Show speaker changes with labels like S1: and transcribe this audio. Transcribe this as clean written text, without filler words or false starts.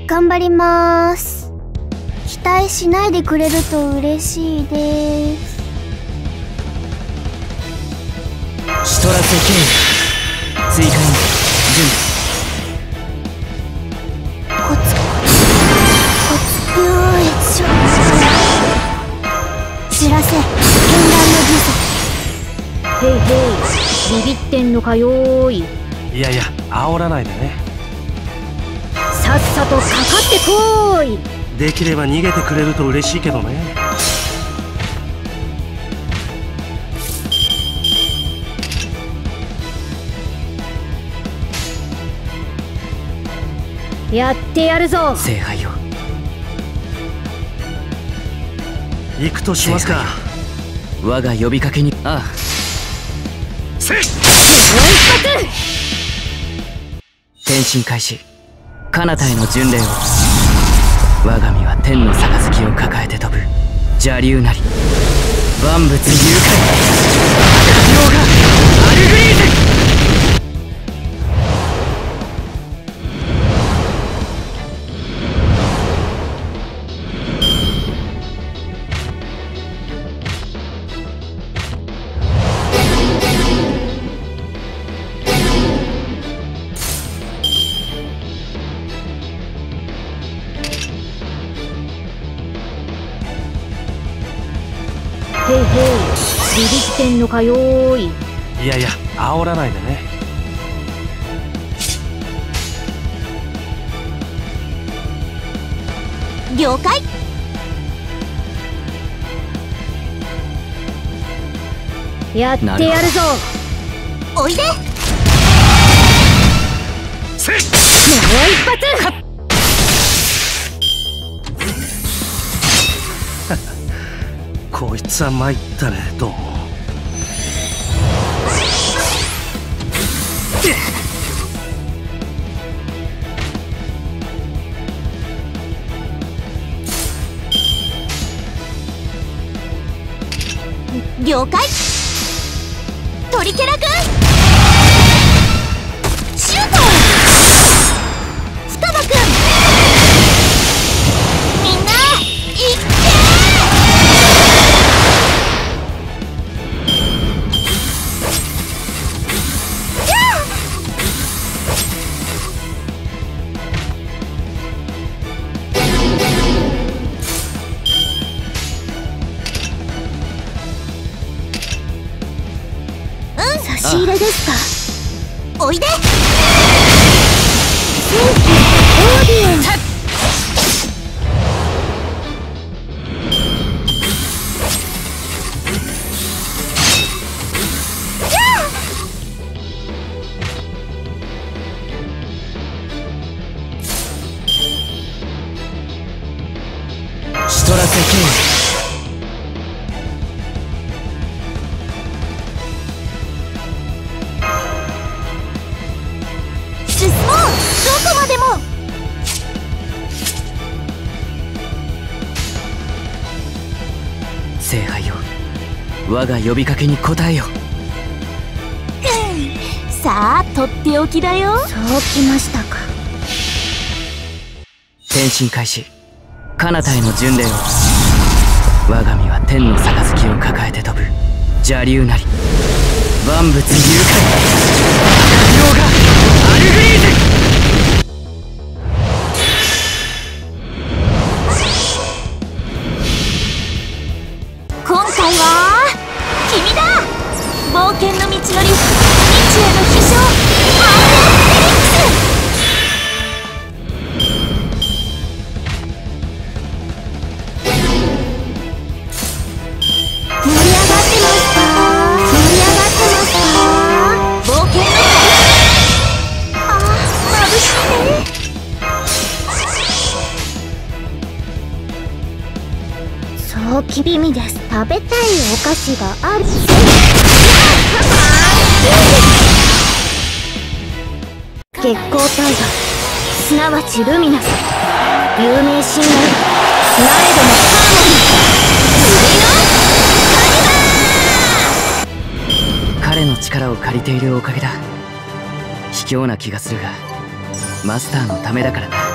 S1: 頑張ります。期待しないでくれると嬉しいです。
S2: シトラスケイ追加に準備。
S1: コツよいしょ。知らせ剣断の技術。
S3: へいへい、ビビってんのかよーい。
S4: いやいや、煽らないでね。
S3: さっさとかかってこーい。
S4: できれば逃げてくれると嬉しいけどね。
S3: やってやるぞ。
S2: 聖杯よ、
S4: 行くとしますか。
S2: 我が呼びかけに。ああ、
S4: せっ、
S3: もう一発。
S2: 転身開始。彼方への巡礼を。我が身は天の杯を抱えて飛ぶ邪竜なり万物誘拐赤がアルグリーゼ。
S3: へいへい、ビビってんのかよーい。
S4: いやいや、煽らないでね。
S1: 了解。
S3: やってやるぞ。
S1: おいで。
S4: せっ、
S3: もう一発。
S4: こいつは参ったね。どうも。
S1: 了解。トリケラ君シュート。双葉君みんな行って差し入れですか。おいで。正規オーディエンス。
S2: シトラセケイ
S1: 進もう。どこまでも。
S2: 聖杯よ、我が呼びかけに応えよ。
S1: さあ、とっておきだよ。そうきましたか。
S2: 転身開始。彼方への巡礼を。我が身は天の杯を抱えて飛ぶ邪竜なり万物誘拐赤がアルグリーゼ。
S1: 今回は君だ。冒険の道のり、未知への飛翔、アーテンフェニックス。盛り上がってますか。冒険の旅。あー、眩しいね。そうきびみです。食べたいお菓子がある。月光タイガー、すなわちルミナス、有名神話、苗でのハーモニー。
S2: 彼の力を借りているおかげだ。卑怯な気がするがマスターのためだからな。